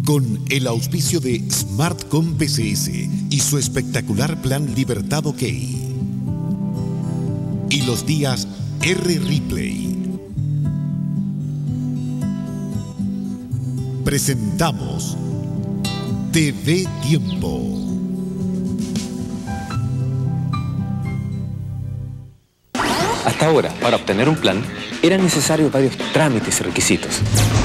Con el auspicio de Smartcom PCS y su espectacular plan Libertad OK. Y los días R-Replay. Presentamos TV Tiempo. Hasta ahora, para obtener un plan, eran necesarios varios trámites y requisitos.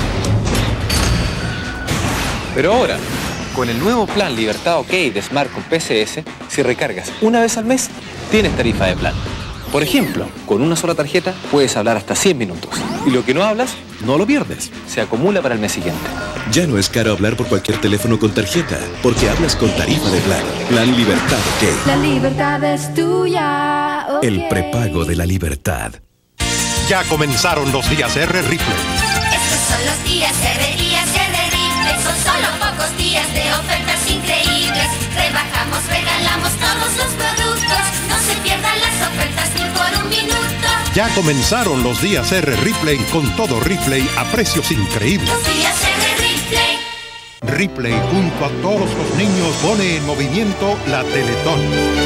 Pero ahora, con el nuevo plan Libertad OK de Smartcom PCS, si recargas una vez al mes, tienes tarifa de plan. Por ejemplo, con una sola tarjeta puedes hablar hasta 100 minutos. Y lo que no hablas, no lo pierdes. Se acumula para el mes siguiente. Ya no es caro hablar por cualquier teléfono con tarjeta, porque hablas con tarifa de plan. Plan Libertad OK. La libertad es tuya. Okay. El prepago de la libertad. Ya comenzaron los días R-Replay. Estos son los días R-Replay. Son solo pocos días de ofertas increíbles. Rebajamos, regalamos todos los productos. No se pierdan las ofertas ni por un minuto. Ya comenzaron los días R-Replay con todo Replay a precios increíbles. Los días R-Replay. Replay junto a todos los niños pone en movimiento la Teletón.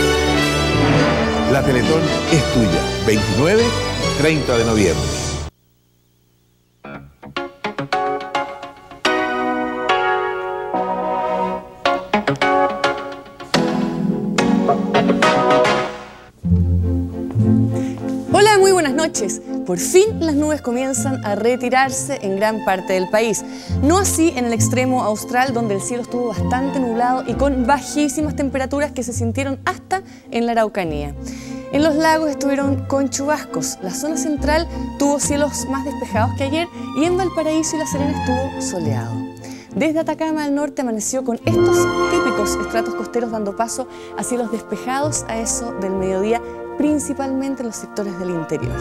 La Teletón es tuya. 29 y 30 de noviembre. Hola, muy buenas noches. Por fin las nubes comienzan a retirarse en gran parte del país. No así en el extremo austral, donde el cielo estuvo bastante nublado y con bajísimas temperaturas que se sintieron hasta en la Araucanía. En los lagos estuvieron con chubascos. La zona central tuvo cielos más despejados que ayer y en Valparaíso y La Serena estuvo soleado. Desde Atacama al norte amaneció con estos típicos estratos costeros dando paso a cielos despejados a eso del mediodía, principalmente en los sectores del interior.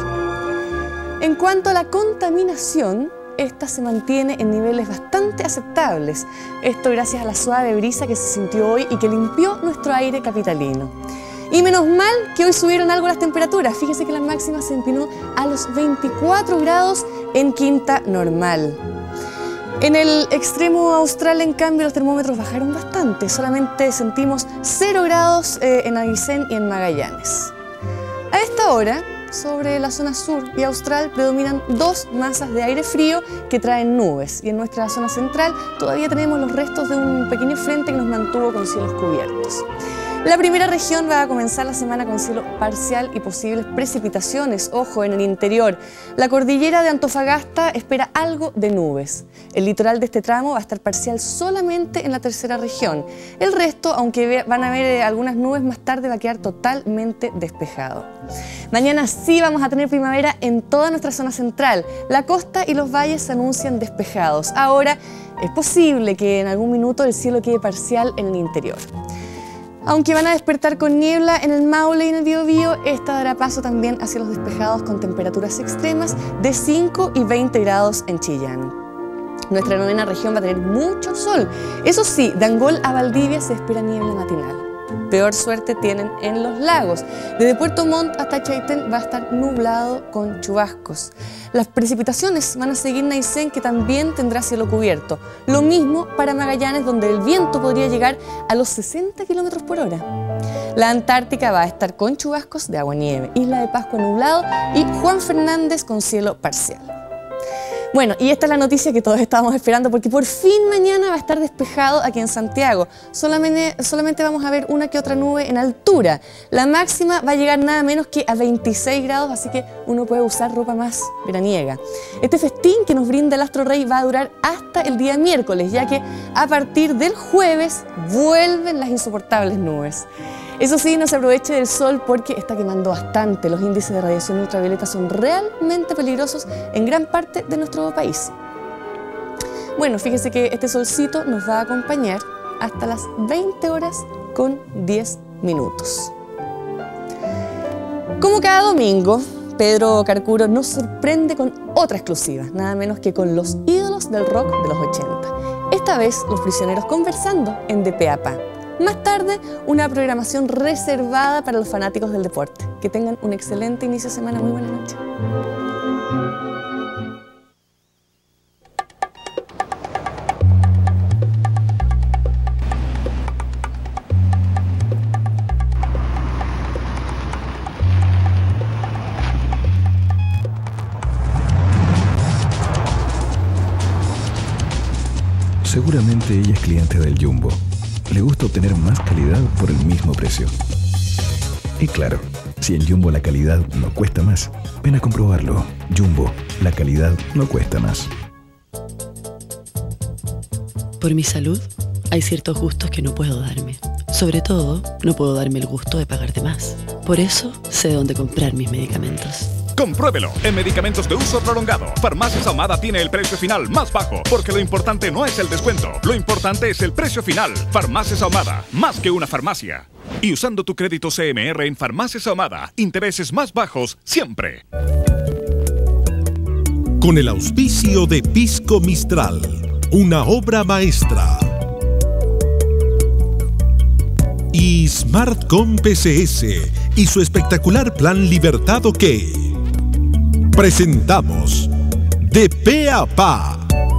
En cuanto a la contaminación, esta se mantiene en niveles bastante aceptables. Esto gracias a la suave brisa que se sintió hoy y que limpió nuestro aire capitalino. Y menos mal que hoy subieron algo las temperaturas. Fíjese que la máxima se empinó a los 24 grados en Quinta Normal. En el extremo austral, en cambio, los termómetros bajaron bastante. Solamente sentimos 0 grados en Aysén y en Magallanes. A esta hora, sobre la zona sur y austral, predominan dos masas de aire frío que traen nubes. Y en nuestra zona central todavía tenemos los restos de un pequeño frente que nos mantuvo con cielos cubiertos. La primera región va a comenzar la semana con cielo parcial y posibles precipitaciones. Ojo, en el interior. La cordillera de Antofagasta espera algo de nubes. El litoral de este tramo va a estar parcial solamente en la tercera región. El resto, aunque van a haber algunas nubes más tarde, va a quedar totalmente despejado. Mañana sí vamos a tener primavera en toda nuestra zona central. La costa y los valles se anuncian despejados. Ahora, es posible que en algún minuto el cielo quede parcial en el interior. Aunque van a despertar con niebla en el Maule y en el Biobío, esta dará paso también hacia los despejados con temperaturas extremas de 5 y 20 grados en Chillán. Nuestra novena región va a tener mucho sol. Eso sí, de Angol a Valdivia se espera niebla matinal. Peor suerte tienen en los lagos. Desde Puerto Montt hasta Chaitén va a estar nublado con chubascos. Las precipitaciones van a seguir en Aysén, que también tendrá cielo cubierto. Lo mismo para Magallanes, donde el viento podría llegar a los 60 km por hora. La Antártica va a estar con chubascos de agua-nieve. Isla de Pascua nublado y Juan Fernández con cielo parcial. Bueno, y esta es la noticia que todos estábamos esperando, porque por fin mañana va a estar despejado aquí en Santiago. Solamente vamos a ver una que otra nube en altura. La máxima va a llegar nada menos que a 26 grados, así que uno puede usar ropa más veraniega. Este festín que nos brinda el Astro Rey va a durar hasta el día miércoles, ya que a partir del jueves vuelven las insoportables nubes. Eso sí, no se aproveche del sol porque está quemando bastante. Los índices de radiación ultravioleta son realmente peligrosos en gran parte de nuestro país. Bueno, fíjese que este solcito nos va a acompañar hasta las 20 horas con 10 minutos. Como cada domingo, Pedro Carcuro nos sorprende con otra exclusiva, nada menos que con los ídolos del rock de los 80. Esta vez, Los Prisioneros conversando en De Pe a Pa. Más tarde, una programación reservada para los fanáticos del deporte. Que tengan un excelente inicio de semana. Muy buenas noches. seguramente ella es cliente del Jumbo. Le gusta obtener más calidad por el mismo precio. Y claro, si en Jumbo la calidad no cuesta más, ven a comprobarlo. Jumbo, la calidad no cuesta más. Por mi salud, hay ciertos gustos que no puedo darme. Sobre todo, no puedo darme el gusto de pagar de más. Por eso, sé dónde comprar mis medicamentos. Compruébelo en medicamentos de uso prolongado. Farmacias Ahumada tiene el precio final más bajo, porque lo importante no es el descuento, lo importante es el precio final. Farmacias Ahumada, más que una farmacia. Y usando tu crédito CMR en Farmacias Ahumada, intereses más bajos siempre. Con el auspicio de Pisco Mistral, una obra maestra. Y Smartcom PCS y su espectacular plan Libertad OK. Presentamos De Pe a Pa